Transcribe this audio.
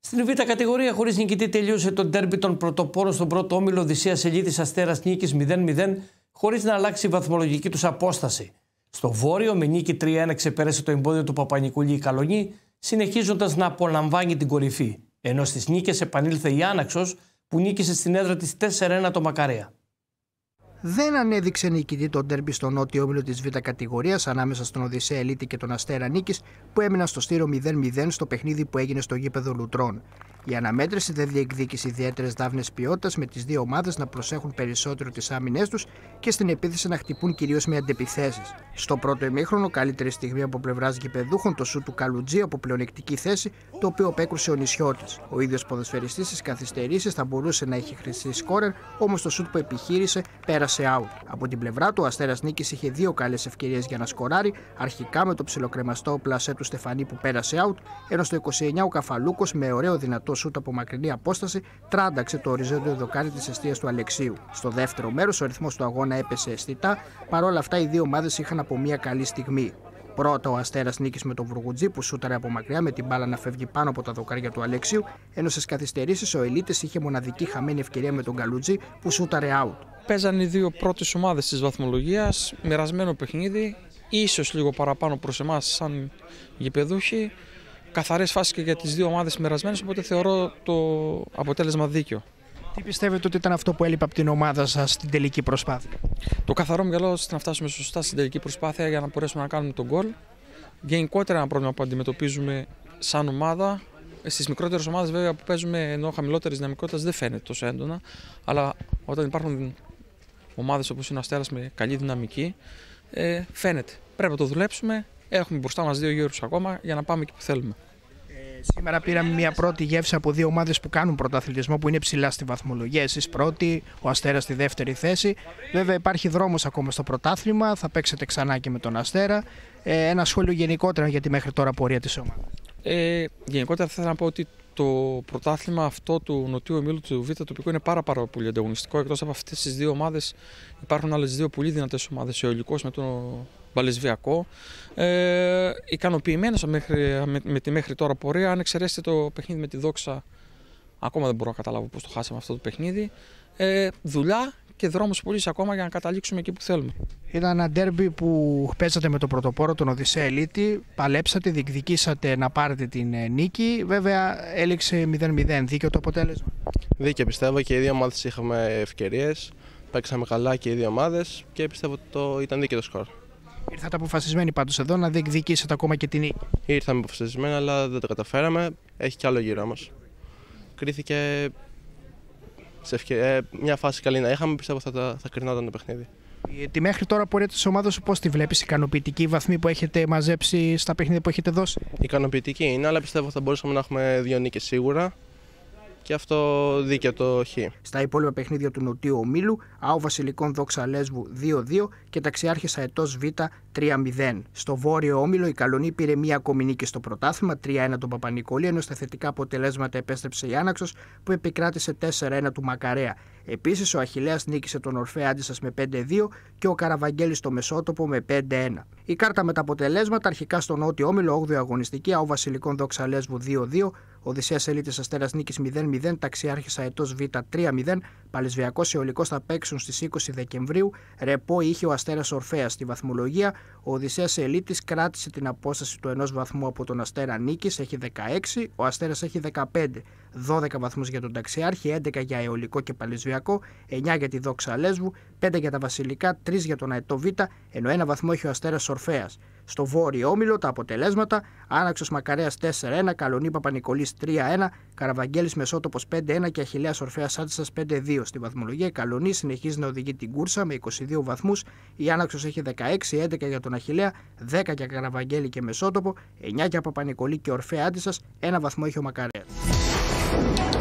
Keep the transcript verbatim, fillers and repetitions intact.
Στην Β' κατηγορία, χωρίς νικητή, τελείωσε το ντέρμπι των πρωτοπόρων στον πρώτο όμιλο Οδυσσέας Ελίτης Αστέρας Νίκης μηδέν μηδέν, χωρίς να αλλάξει η βαθμολογική τους απόσταση. Στο Βόρειο, με νίκη τρία ένα ξεπέρασε το εμπόδιο του Παπα-Νικολή η Καλονή, συνεχίζοντας να απολαμβάνει την κορυφή. Ενώ στις νίκες επανήλθε η Άναξος, που νίκησε στην έδρα της τέσσερα ένα το Μακαρέα. Δεν ανέδειξε νικητή το ντέρμπι στο νότιο όμιλο της Β' κατηγορίας ανάμεσα στον Οδυσσέα Ελίτη και τον Αστέρα Νίκης, που έμειναν στο στήρο μηδέν μηδέν στο παιχνίδι που έγινε στο γήπεδο Λουτρών. Η αναμέτρηση δεν διεκδίκησε ιδιαίτερες δάφνες ποιότητας, με τις δύο ομάδες να προσέχουν περισσότερο τις άμυνές τους και στην επίθεση να χτυπούν κυρίως με αντεπιθέσεις. Στο πρώτο ημίχρονο, καλύτερη στιγμή από πλευράς γηπεδούχων, το σουτ του Καλουτζή από πλεονεκτική θέση, το οποίο απέκρουσε ο Νησιώτης. Ο ίδιος ποδοσφαιριστής στις καθυστερήσεις θα μπορούσε να έχει χρηστεί σκόρερ, όμως το σουτ που επιχείρησε πέρασε out. Από την πλευρά του, ο Αστέρας Νίκης είχε δύο καλές ευκαιρίες για να σκοράρει, αρχικά με το ψιλοκρεμαστό πλασέ του Στεφανή που πέρασε out, ενώ στο είκοσι εννιά ο Καφαλούκος με ωραίο δυνατό σουτ από μακρινή απόσταση τράνταξε το οριζόντιο δοκάρι της εστίας του Αλεξίου. Στο δεύτερο μέρος, ο ρυθμός του αγώνα έπεσε αισθητά, παρόλα αυτά οι δύο ομάδες είχαν από μια καλή στιγμή. Πρώτα ο Αστέρας Νίκης με τον Βουργουτζή που σούταρε από μακριά με την μπάλα να φεύγει πάνω από τα δοκάρια του Αλεξίου, ενώ στις καθυστερήσεις ο Ελίτης είχε μοναδική χαμένη ευκαιρία με τον Καλουτζή που σούταρε out. Παίζαν οι δύο πρώτες ομάδες της βαθμολογίας, μοιρασμένο παιχνίδι, ίσως λίγο παραπάνω προς εμάς σαν γηπεδούχοι. Καθαρές φάσεις και για τις δύο ομάδες μοιρασμένες, οπότε θεωρώ το αποτέλεσμα δίκαιο. Τι πιστεύετε ότι ήταν αυτό που έλειπε από την ομάδα σας στην τελική προσπάθεια? Το καθαρό μυαλό ώστε να φτάσουμε σωστά στην τελική προσπάθεια για να μπορέσουμε να κάνουμε τον γκολ. Γενικότερα ένα πρόβλημα που αντιμετωπίζουμε σαν ομάδα. Στις μικρότερες ομάδες βέβαια που παίζουμε ενώ χαμηλότερης δυναμικότητας δεν φαίνεται τόσο έντονα. Αλλά όταν υπάρχουν ομάδες όπως είναι ο Αστέρας με καλή δυναμική, ε, φαίνεται. Πρέπει να το δουλέψουμε. Έχουμε μπροστά μας δύο γύρους ακόμα για να πάμε εκεί που θέλουμε. Σήμερα πήραμε μια πρώτη γεύση από δύο ομάδες που κάνουν πρωταθλητισμό, που είναι ψηλά στη βαθμολογία. Εσείς πρώτη, ο Αστέρας στη δεύτερη θέση. Βέβαια υπάρχει δρόμος ακόμα στο πρωτάθλημα, θα παίξετε ξανά και με τον Αστέρα. Ε, ένα σχόλιο γενικότερα για τη μέχρι τώρα πορεία της ομάδας. Ε, γενικότερα θα ήθελα να πω ότι το πρωτάθλημα αυτό του Νοτιού Ομίλου του Β' τοπικού είναι πάρα, πάρα πολύ ανταγωνιστικό. Εκτός από αυτές τις δύο ομάδες υπάρχουν άλλες δύο πολύ δυνατές ομάδες. Ο Υλικός με τον Βαλεσβιακό. Ε, ικανοποιημένος με, με τη μέχρι τώρα πορεία. Αν εξαιρέσετε το παιχνίδι με τη Δόξα, ακόμα δεν μπορώ να καταλάβω πώς το χάσαμε αυτό το παιχνίδι. Ε, δουλειά και δρόμος πωλής ακόμα για να καταλήξουμε εκεί που θέλουμε. Ήταν ένα ντέρμπι που παίζατε με το πρωτοπόρο τον Οδυσσέα Ελίτη, παλέψατε, διεκδικήσατε να πάρετε την νίκη. Βέβαια έληξε μηδέν μηδέν. Δίκαιο το αποτέλεσμα? Δίκαιο πιστεύω, και οι δύο ομάδες είχαμε ευκαιρίες. Παίξαμε καλά και οι δύο ομάδες και πιστεύω ότι το ήταν δίκαιο το σκορ. Ήρθατε αποφασισμένοι πάντως εδώ να διεκδικήσετε ακόμα και την νίκη? Ήρθαμε αποφασισμένοι, αλλά δεν το καταφέραμε. Έχει κι άλλο γύρο όμως. Κρίθηκε σε ευκαι... μια φάση καλή να είχαμε, πιστεύω θα, θα κρινόταν το παιχνίδι. Τη μέχρι τώρα πορεία της ομάδας σου πώς τη βλέπεις? Ικανοποιητική βαθμή που έχετε μαζέψει στα παιχνίδια που έχετε δώσει? Ικανοποιητική είναι, αλλά πιστεύω θα μπορούσαμε να έχουμε δύο νίκες σίγουρα. Και αυτό δίκαιο το χ. Στα υπόλοιπα παιχνίδια του Νοτιού Ομίλου, ΑΟ Βασιλικών Δόξα Λέσβου δύο δύο και Ταξιάρχης Αετός Β τρία μηδέν. Στο Βόρειο Όμιλο η Καλονή πήρε μία ακόμη νίκη στο πρωτάθλημα, τρία ένα τον Παπα-Νικολή, ενώ στα θετικά αποτελέσματα επέστρεψε η Άναξος που επικράτησε τέσσερα ένα του Μακαρέα. Επίσης ο Αχιλλέας νίκησε τον Ορφέα Άντισσας με πέντε δύο και ο Καραβαγγέλης στο Μεσότοπο με πέντε ένα. Η κάρτα με τα αποτελέσματα αρχικά στο Νότιο Όμιλο, όγδοη αγωνιστική, ΑΟ Βασιλικών Δόξα Λέσβου δύο δύο, Οδυσσέας Ελίτης Αστέρας Νίκης μηδέν μηδέν, Ταξιάρχης Αετός Β τρία μηδέν, Παλαισβιακός Αιωλικός θα παίξουν στις είκοσι Δεκεμβρίου, ρεπό είχε ο Αστέρας Ορφέας. Στη βαθμολογία, ο Οδυσσέας Ελίτης κράτησε την απόσταση του ενός βαθμού από τον Αστέρα Νίκης, έχει δεκαέξι, ο Αστέρας έχει δεκαπέντε, δώδεκα βαθμούς για τον Ταξιάρχη, έντεκα για Αιωλικό και Παλαισβιακό, εννιά για τη Δόξα Λέσβου, πέντε για τα Βασιλικά, τρία για τον Αετό Β, ενώ ένα βαθμό έχει ο Αστέρας Ορφέας. Στο Βόρειο Όμιλο τα αποτελέσματα: Άναξος Μακαρέας τέσσερα ένα, Καλονή Παπα-Νικολής τρία ένα, Καραβαγγέλης Μεσότοπος πέντε ένα και Αχιλλέας Ορφέας Άντισσας πέντε δύο. Στη βαθμολογία η Καλονή συνεχίζει να οδηγεί την κούρσα με είκοσι δύο βαθμούς, η Άναξος έχει δεκαέξι, έντεκα για τον Αχιλλέα, δέκα για Καραβαγγέλη και Μεσότοπο, εννιά για Παπα-Νικολή και Ορφέα Άντισσας, ένα βαθμό έχει ο Μακαρέας.